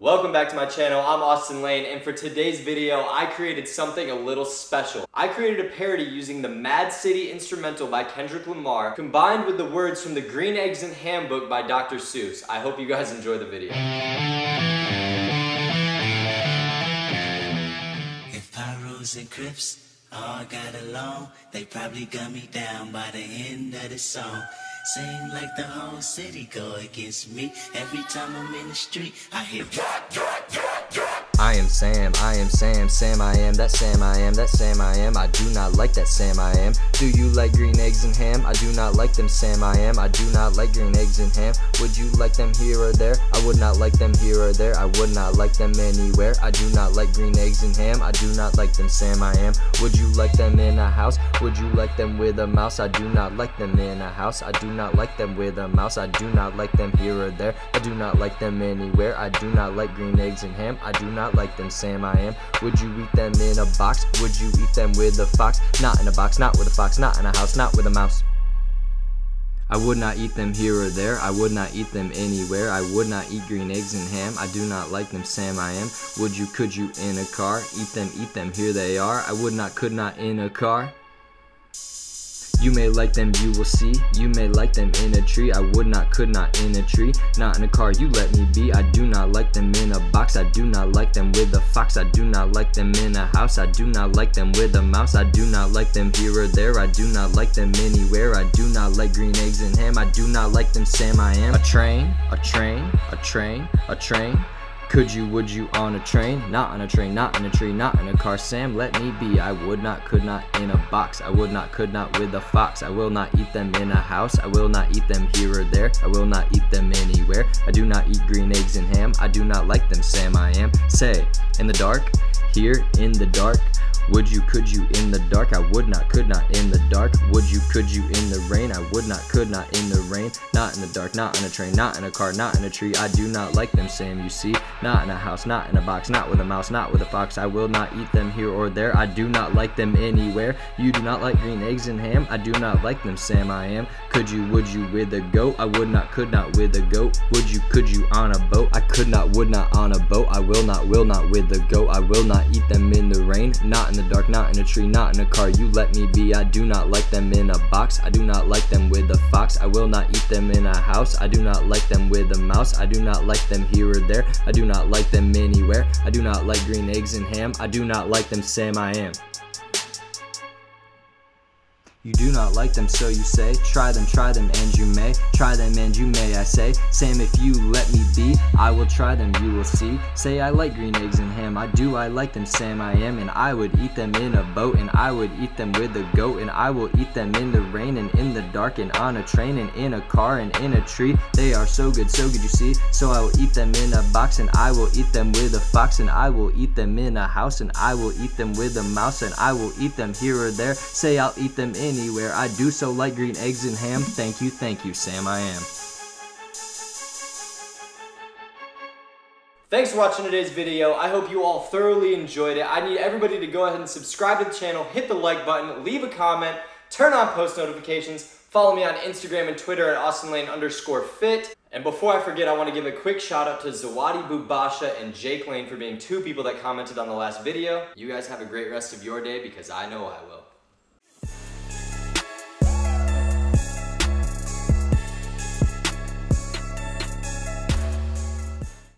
Welcome back to my channel. I'm Austin Lane, and for today's video, I created something a little special. I created a parody using the Mad City instrumental by Kendrick Lamar, combined with the words from the Green Eggs and Ham book by Dr. Seuss. I hope you guys enjoy the video. If Pyros and Crips all got along, they probably gun me down by the end of the song. Seem like the whole city go against me. Every time I'm in the street, I hear I am Sam, Sam I am, that Sam I am, that Sam I am. I do not like that Sam I am. Do you like green eggs and ham? I do not like them Sam I am. I do not like green eggs and ham. Would you like them here or there? I would not like them here or there. I would not like them anywhere. I do not like green eggs and ham. I do not like them Sam I am. Would you like them in a house? Would you like them with a mouse? I do not like them in a house. I do not like them with a mouse. I do not like them here or there. I do not like them anywhere. I do not like green eggs and ham. I do not like them Sam I am. Would you eat them in a box? Would you eat them with a fox? Not in a box, not with a fox, not in a house, not with a mouse. I would not eat them here or there. I would not eat them anywhere. I would not eat green eggs and ham. I do not like them Sam I am. Would you, could you in a car? Eat them, here they are. I would not, could not in a car. You may like them, you will see. You may like them in a tree. I would not, could not in a tree. Not in a car, you let me be. I do not like them in a box. I do not like them with a fox. I do not like them in a house. I do not like them with a mouse. I do not like them here or there. I do not like them anywhere. I do not like green eggs and ham. I do not like them Sam I am. A train, a train, a train, a train. Could you, would you on a train? Not on a train, not in a tree, not in a car. Sam, let me be. I would not, could not in a box. I would not, could not with a fox. I will not eat them in a house. I will not eat them here or there. I will not eat them anywhere. I do not eat green eggs and ham. I do not like them Sam I am. Say, in the dark, here in the dark. Would you, could you in the dark? I would not, could not in the dark. Would you, could you in the rain? I would not, could not in the rain. Not in the dark, not on a train, not in a car, not in a tree. I do not like them Sam, you see. Not in a house, not in a box, not with a mouse, not with a fox. I will not eat them here or there. I do not like them anywhere. You do not like green eggs and ham. I do not like them Sam I am. Could you, would you with a goat? I would not, could not with a goat. Would you, could you on a boat? I could not, would not on a boat. I will not with a goat. I will not eat them in the rain. Not in the dark, not in a tree, not in a car. You let me be. I do not like them in a box. I do not like them with a fox. I will not eat them in a house. I do not like them with a mouse. I do not like them here or there. I do not like them anywhere. I do not like green eggs and ham. I do not like them Sam I am. You do not like them, so you say. Try them, and you may. Try them, and you may, I say. Sam, if you let me be, I will try them, you will see. Say, I like green eggs and ham. I do, I like them, Sam I am. And I would eat them in a boat, and I would eat them with a goat. And I will eat them in the rain, and in the dark, and on a train, and in a car, and in a tree. They are so good, you see. So I will eat them in a box, and I will eat them with a fox. And I will eat them in a house, and I will eat them with a mouse. And I will eat them here or there. Say, I'll eat them anywhere. I do so like green eggs and ham. Thank you, Sam I am. Thanks for watching today's video. I hope you all thoroughly enjoyed it. I need everybody to go ahead and subscribe to the channel, hit the like button, leave a comment, turn on post notifications, follow me on Instagram and Twitter at AustinLane_fit. And before I forget, I want to give a quick shout out to Zawadi Bubasha and Jake Lane for being two people that commented on the last video. You guys have a great rest of your day because I know I will.